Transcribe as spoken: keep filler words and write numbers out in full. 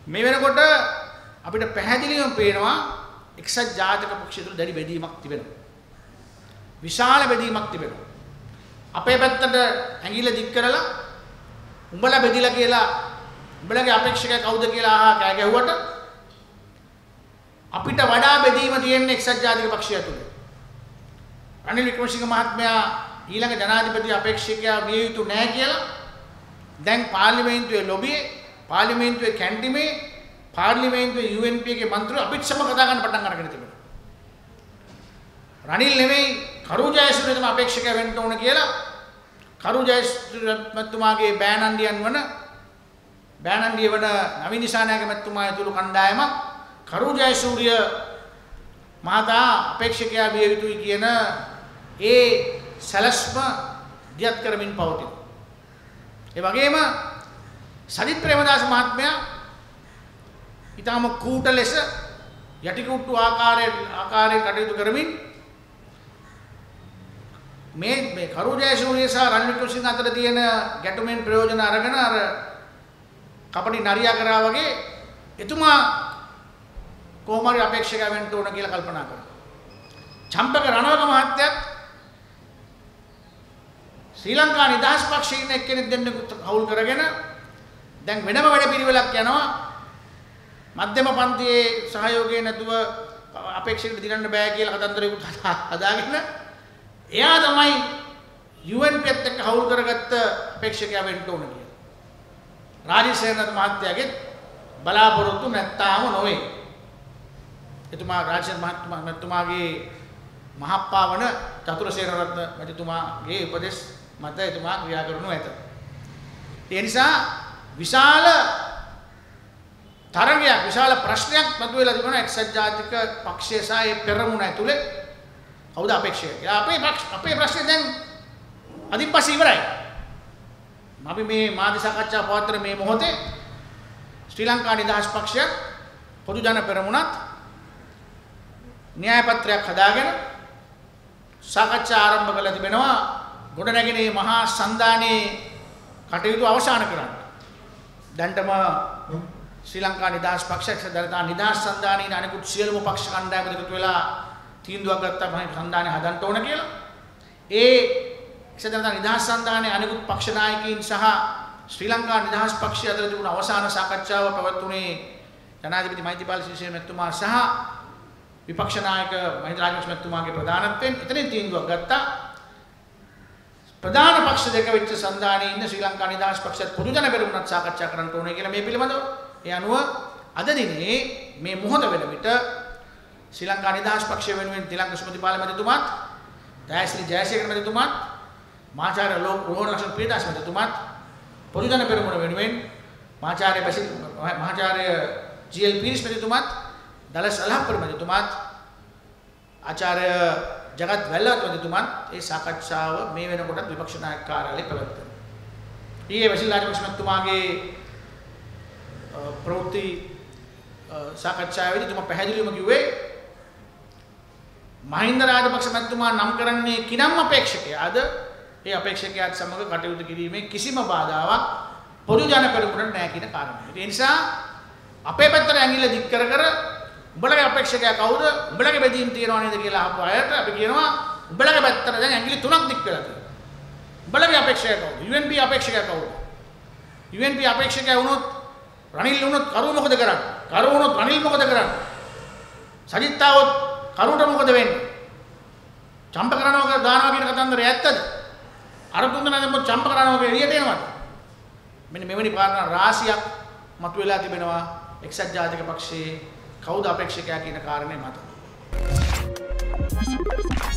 මේ වෙනකොට අපිට පැහැදිලිවම පේනවා එක්සත් ජාතික පක්ෂය තුළ දැඩි බෙදීමක් තිබෙනවා. විශාල බෙදීමක් තිබෙනවා. අපේ පැත්තට ඇඟිල්ල දික් කරලා උඹලා බෙදිලා කියලා උඹලගේ අපේක්ෂකයා කවුද කියලා අහා කෑ ගැහුවට අපිට වඩා බෙදීම තියෙන්නේ එක්සත් ජාතික පක්ෂය තුළ. රනිල් වික්‍රමසිංහ මහත්මයා ඊළඟ ජනාධිපති අපේක්ෂකයා විය යුතු නැහැ කියලා දැන් පාර්ලිමේන්තුවේ ලොබියේ පාර්ලිමේන්තුවේ කැන්ටිමේ පාර්ලිමේන්තුවේ යූ එන් පී ගේ මන්ත්‍රීවරු අපිට සම කතා කරන්න පටන් අරගෙන තිබෙනවා. රනිල් නෙමෙයි කරු ජයසූරිය තමයි අපේක්ෂකයා වෙන්න ඕන කියලා කරු ජයසූරිය මැතිතුමාගේ බෑනන්ඩියන් වන බෑනන්ඩිය වන නවීන දිසානායක මැතිතුමා ඇතුළු කණ්ඩායම කරු ජයසූරිය මහතා අපේක්ෂකයා විය යුතුයි කියන ඒ සැලැස්ම දියත් කරමින් පවතින. ඒ වගේම සජිත් ප්‍රේමදාස මහත්මයා ඊටම කූට ලෙස යටිකුට්ටු ආකාරයේ ආකාරයෙන් කටයුතු කරමින් මේ මේ කරු ජයසූරිය සහ රනිල් වික්‍රමසිංහ අතර තියෙන ගැටුමෙන් ප්‍රයෝජන අරගෙන අර කපටි නරියා කරා වගේ එතුමා කොහොම හරි අපේක්ෂකයා වෙන්න ඕන කියලා කල්පනා කරා. චම්පක රණවක මහත්තයත් ශ්‍රී ලංකා නිදහස් පක්ෂයේ ඉන්න එක්කෙනෙක් දෙන්නෙකුත් හවුල් කරගෙන දැන් වෙනම වැඩ පිළිවෙලක් යනවා. මධ්‍යම පන්තියේ සහයෝගය නැතුව අපේක්ෂකෙට දිනන්න බෑ කියලා කතන්දරයකට හදාගෙන එයා තමයි යූ එන් පී එත් එක්ක හවුල් කරගත්ත අපේක්ෂකයා වෙන්න ඕන කියලා. රාජසේනත් මහත්තයාගේ බලාපොරොත්තු නැත්තාම නොවේ. එතුමා රාජසේන මහත්මයා මහත්මයාගේ මහප්පා වන චතුරසේන රත්න මහත්මයාගේ උපදෙස් මත එතුමා ක්‍රියා කරනු ඇත. ඒ නිසා විශාල තරගයක් විශාල ප්‍රශ්නයක් මතුවලා තිබෙනවා එක්සත් ජාතික පක්ෂය සහ ඒ පෙරමුණ ඇතුලේ කවුද අපේක්ෂකයා? අපේ අපේ ප්‍රශ්නේ දැන් අදින් පස්සේ ඉවරයි. අපි මේ මාධ්‍ය සාකච්ඡා පවත්වන මේ මොහොතේ ශ්‍රී ලංකා නිදහස් පක්ෂය පොදු ජන පෙරමුණත් න්‍යාය පත්‍රයක් හදාගෙන සාකච්ඡා ආරම්භ කළ තිබෙනවා ගොඩනැගෙන මේ මහා සන්ධානයේ කටයුතු අවසන් කරන්න. දැන්ටම ශ්‍රී ලංකා නිදහස් පක්ෂය සදරතා නිදහස් සන්ධානයේ අනිකුත් සියලුම පක්ෂ කණ්ඩායම් එකතු වෙලා තීන්දුවක් ගත්තා මම සන්ධානය හදන්න ඕන කියලා. ඒ සදරතා නිදහස් සන්ධානයේ අනිකුත් පක්ෂ නායකයින් සහ ශ්‍රී ලංකා නිදහස් පක්ෂය අතර තිබුණු අවසාන සාකච්ඡාව පැවැත්වුණේ ජනාධිපති මෛත්‍රීපාල සිරිසේන මැතිතුමා සහ විපක්ෂ නායක මහින්ද රාජපක්ෂ මැතිතුමාගේ ප්‍රධානත්වයෙන් එතනින් තීන්දුවක් ගත්තා. ප්‍රධාන පක්ෂ දෙක වෙච්ච සන්ධානයේ ඉන්න ශ්‍රී ලංකා නිදහස් පක්ෂයත් පොදු ජන පෙරමුණත් සාකච්ඡා කරන්න ඕනේ කියලා මේ පිළිබඳව. ඒ අනුව අද දිනේ මේ මොහොත වෙන විට ශ්‍රී ලංකා නිදහස් පක්ෂය වෙනුවෙන් තිලංක සුමතිපාල මැතිතුමාත්, දයාශ්‍රී ජයසේකර මැතිතුමාත්, මාචාර්ය රෝහණ ලක්ෂ්මන් ප්‍රියදාස මැතිතුමාත්, පොදු ජන පෙරමුණ වෙනුවෙන් මාචාර්ය බසිල් මහාචාර්ය ජී එල් පීරිස් මැතිතුමාත්, දලස් අලහප්පුර මැතිතුමාත්, ආචාර්ය ජගත් වැල්ලවත් මැතිතුමාත් ඒ සාකච්ඡාව මේ වෙනකොටත් විපක්ෂ නායක කාර්යාලයේ පැවැත්වෙනවා. ඊයේ බසිල් රාජපක්ෂ මැතිතුමාගේ ප්‍රවෘත්ති සාකච්ඡාවේදී තුමා පැහැදිලිවම කිව්වේ මහින්ද රාජපක්ෂ මැතිතුමා නම් කරන්නේ කිනම් අපේක්ෂකයාද ඒ අපේක්ෂකයාත් සමග කටයුතු කිරීමේ කිසිම බාධාවක් පොදු ජන පෙරමුණට නැහැ කියන කාරණය. ඒ නිසා අපේ පැත්තට ඇඟිල්ල දික් කර කර උඹලගේ අපේක්ෂකයා කවුද? උඹලගේ බෙදීම් තියනවා නේද කියලා අහපු අයට අපි කියනවා උඹලගේ පැත්තට දැන් ඇඟිලි තුනක් දික් වෙලා තියෙනවා. උඹලගේ අපේක්ෂකයා කවුද? යූ එන් පී අපේක්ෂකයා කවුද? යූ එන් පී අපේක්ෂකයා වුණොත් රනිල් වුණොත් කරු මොකද කරන්නේ? කරු වුණොත් රනිල් මොකද කරන්නේ? සජිත් ආවොත් කරුට මොකද වෙන්නේ? චම්ප කරනවා දානවා කියන කතන්දරය ඇත්තද? අර තුන්දෙනා දැම්මොත් චම්ප කරනවා එළියට එනවද? මෙන්න මෙවැනි කාරණා රාශියක් මතුවලා තිබෙනවා එක්සත් ජාතික පක්ෂයේ කවුද අපේක්ෂකයා කියන කාරණේ මත.